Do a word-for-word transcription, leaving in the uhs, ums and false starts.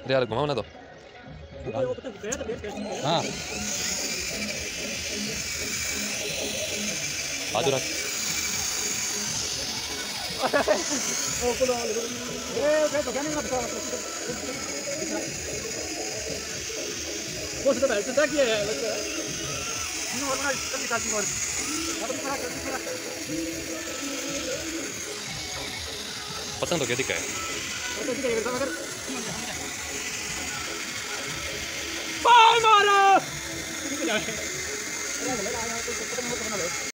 अरे यार घुमाओ ना तो। हाँ आजू रख। पतंग तो क्या दिखा है।